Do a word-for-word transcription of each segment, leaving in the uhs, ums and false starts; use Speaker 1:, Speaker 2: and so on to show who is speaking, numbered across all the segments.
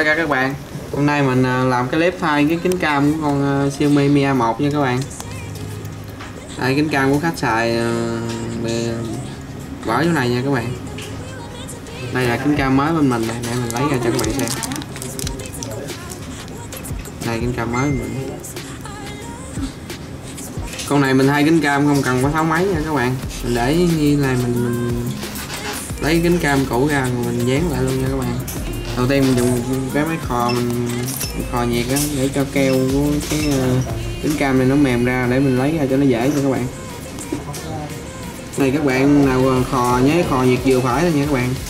Speaker 1: ra các bạn. Hôm nay mình làm cái clip thay cái kính cam của con Xiaomi Mi A một nha các bạn. Đây kính cam của khách xài bỏ chỗ này nha các bạn. Đây là kính cam mới bên mình này, để mình lấy ra cho các bạn xem. Đây kính cam mới mình. Con này mình thay kính cam không cần phải tháo máy nha các bạn. Mình để như này mình, mình lấy kính cam cũ ra rồi mình dán lại luôn nha các bạn. Đầu tiên mình dùng cái máy khò mình khò nhiệt á để cho keo của cái uh, kính cam này nó mềm ra để mình lấy ra cho nó dễ cho các bạn. Này các bạn nào khò nhớ khò nhiệt vừa phải thôi nha các bạn.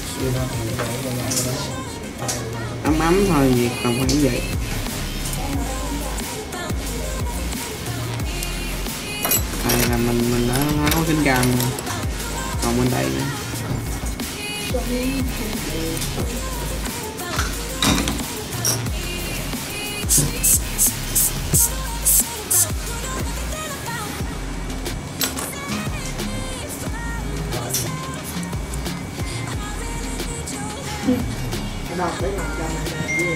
Speaker 1: Ấm ấm thôi, nhiệt không phải như vậy. Đây là mình mình đã tháo kính cam còn bên đây nữa.
Speaker 2: Cái đọc đấy làm cho này này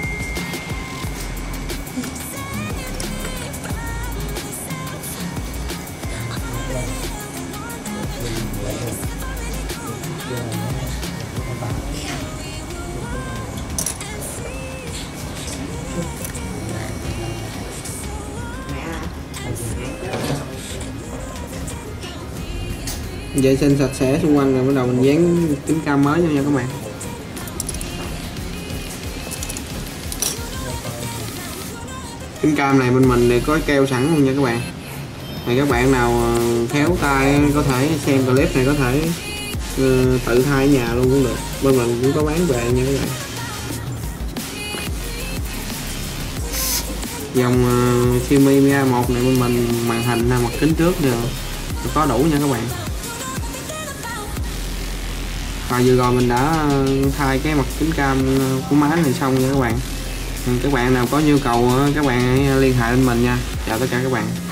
Speaker 1: vệ sinh sạch sẽ xung quanh rồi bắt đầu mình dán kính cam mới cho nha các bạn. Kính cam này bên mình thì có keo sẵn luôn nha các bạn. Này các bạn nào khéo tay có thể xem clip này có thể uh, tự thay ở nhà luôn cũng được. Bên mình cũng có bán về nha các bạn. Dòng uh, Xiaomi Mi A một này bên mình màn hình mặt kính trước đều có đủ nha các bạn. Và vừa rồi mình đã thay cái mặt kính cam của máy này xong nha các bạn. Các bạn nào có nhu cầu các bạn hãy liên hệ bên mình nha. Chào tất cả các bạn.